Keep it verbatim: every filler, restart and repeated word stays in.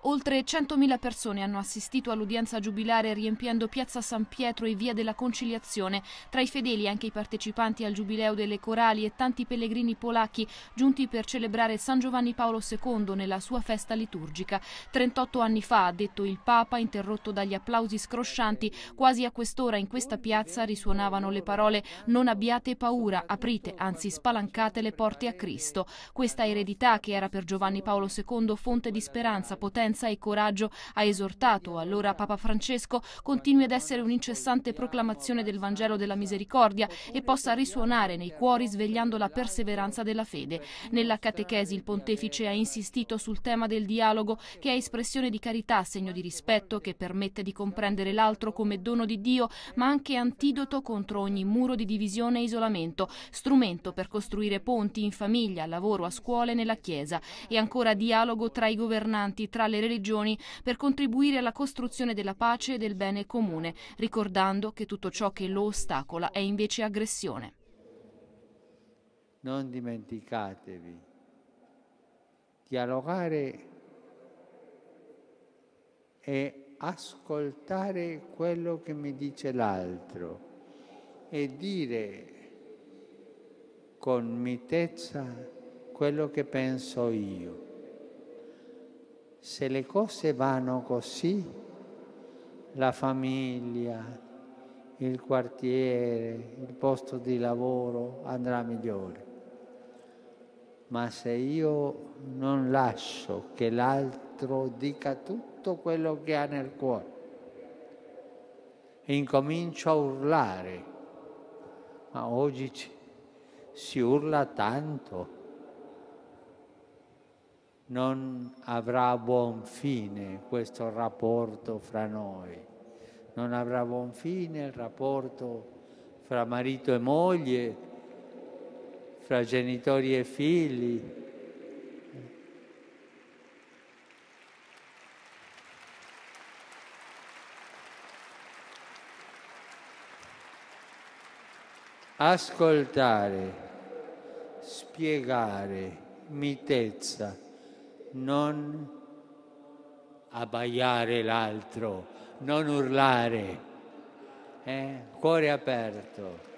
Oltre centomila persone hanno assistito all'udienza giubilare riempiendo piazza San Pietro e via della Conciliazione. Tra i fedeli anche i partecipanti al Giubileo delle Corali e tanti pellegrini polacchi giunti per celebrare San Giovanni Paolo secondo nella sua festa liturgica. trentotto anni fa, ha detto il Papa, interrotto dagli applausi scroscianti, quasi a quest'ora in questa piazza risuonavano le parole «Non abbiate paura, aprite, anzi spalancate le porte a Cristo». Questa eredità, che era per Giovanni Paolo secondo fonte di speranza, potenza e coraggio, ha esortato allora Papa Francesco, continui ad essere un'incessante proclamazione del Vangelo della Misericordia e possa risuonare nei cuori svegliando la perseveranza della fede. Nella catechesi il pontefice ha insistito sul tema del dialogo, che è espressione di carità, segno di rispetto, che permette di comprendere l'altro come dono di Dio, ma anche antidoto contro ogni muro di divisione e isolamento, strumento per costruire ponti in famiglia, al lavoro, a scuole, nella Chiesa, e ancora dialogo tra i governanti, tra le religioni, per contribuire alla costruzione della pace e del bene comune, ricordando che tutto ciò che lo ostacola è invece aggressione. Non dimenticatevi, dialogare e ascoltare quello che mi dice l'altro e dire con mitezza quello che penso io. Se le cose vanno così, la famiglia, il quartiere, il posto di lavoro andrà migliore. Ma se io non lascio che l'altro dica tutto quello che ha nel cuore e incomincio a urlare, ma oggi ci, si urla tanto, non avrà buon fine questo rapporto fra noi, non avrà buon fine il rapporto fra marito e moglie, fra genitori e figli. Ascoltare, spiegare, mitezza, non abbaiare l'altro, non urlare, eh? Cuore aperto.